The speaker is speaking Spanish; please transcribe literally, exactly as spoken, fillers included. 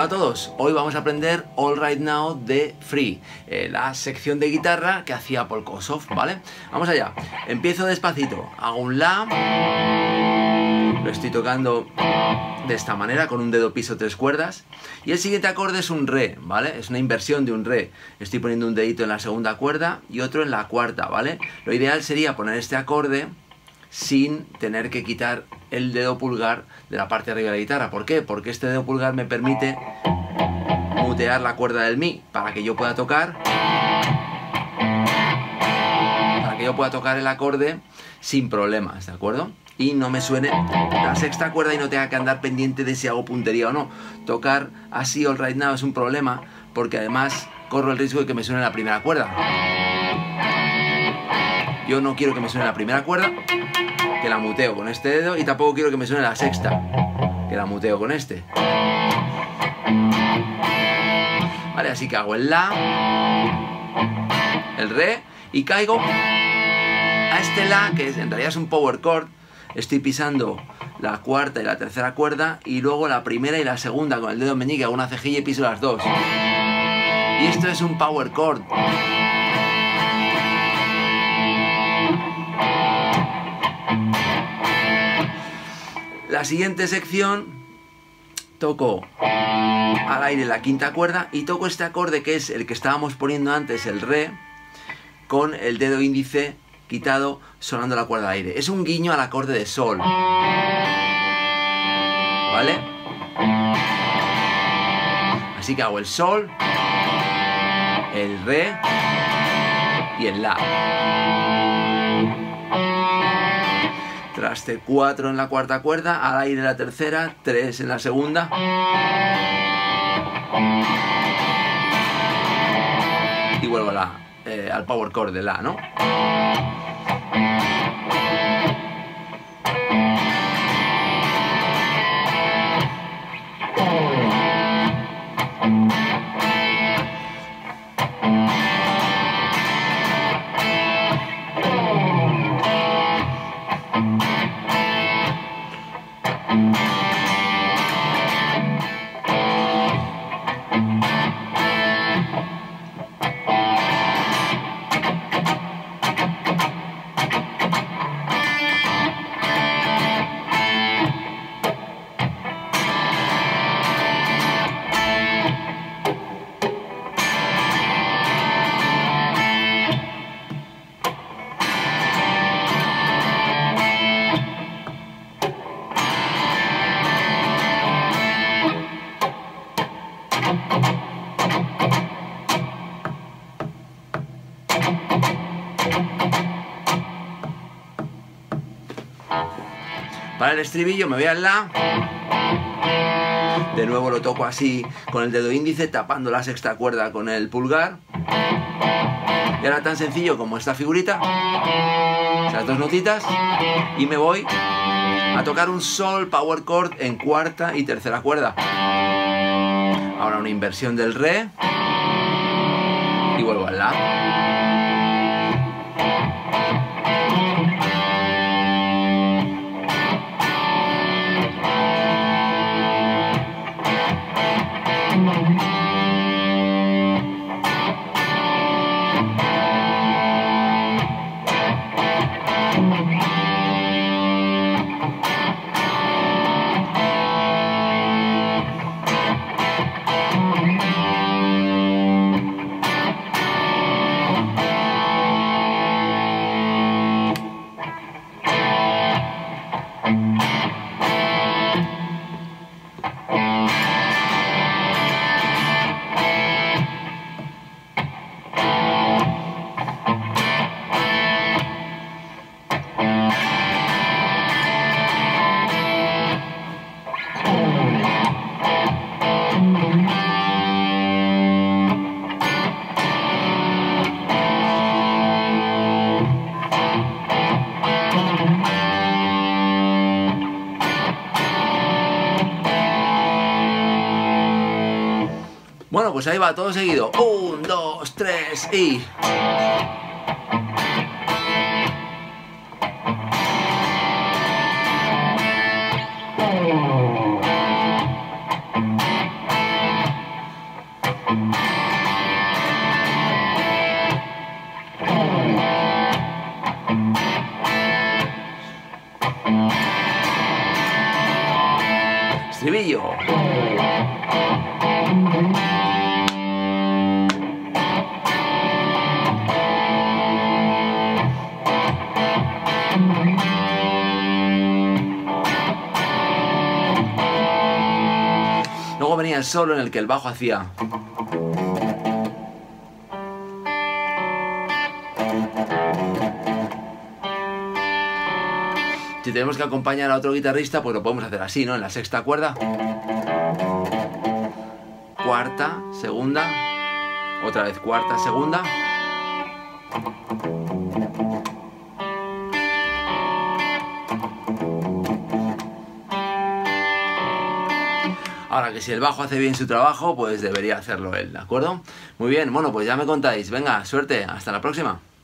Hola a todos, hoy vamos a aprender All Right Now de Free, eh, la sección de guitarra que hacía Polkosov, ¿vale? Vamos allá, empiezo despacito, hago un La, lo estoy tocando de esta manera, con un dedo piso tres cuerdas, y el siguiente acorde es un Re, ¿vale? Es una inversión de un Re, estoy poniendo un dedito en la segunda cuerda y otro en la cuarta, ¿vale? Lo ideal sería poner este acorde sin tener que quitar el dedo pulgar de la parte de arriba de la guitarra. ¿Por qué? Porque este dedo pulgar me permite mutear la cuerda del Mi para que yo pueda tocar para que yo pueda tocar el acorde sin problemas, ¿de acuerdo? Y no me suene la sexta cuerda y no tenga que andar pendiente de si hago puntería o no. Tocar así All Right Now es un problema porque además corro el riesgo de que me suene la primera cuerda. Yo no quiero que me suene la primera cuerda, que la muteo con este dedo, y tampoco quiero que me suene la sexta, que la muteo con este. Vale, así que hago el La, el Re, y caigo a este La, que en realidad es un power chord. Estoy pisando la cuarta y la tercera cuerda, y luego la primera y la segunda con el dedo meñique, hago una cejilla y piso las dos. Y esto es un power chord. La siguiente sección toco al aire la quinta cuerda y toco este acorde que es el que estábamos poniendo antes, el Re, con el dedo índice quitado sonando la cuerda al aire. Es un guiño al acorde de Sol, ¿vale? Así que hago el Sol, el Re y el La. Traste cuatro en la cuarta cuerda, al aire la tercera, tres en la segunda. Y vuelvo a la, eh, al power chord de La, ¿no? Para el estribillo me voy al La, de nuevo lo toco así con el dedo índice tapando la sexta cuerda con el pulgar, y ahora tan sencillo como esta figurita, esas dos notitas, y me voy a tocar un Sol power chord en cuarta y tercera cuerda. Ahora una inversión del Re y vuelvo al La. Bueno, pues ahí va, todo seguido. Un, dos, tres y... Estribillo. Luego venía el solo en el que el bajo hacía. Si tenemos que acompañar a otro guitarrista, pues lo podemos hacer así, ¿no? En la sexta cuerda. Cuarta, segunda. Otra vez cuarta, segunda. Ahora que si el bajo hace bien su trabajo, pues debería hacerlo él, ¿de acuerdo? Muy bien, bueno, pues ya me contáis. Venga, suerte, hasta la próxima.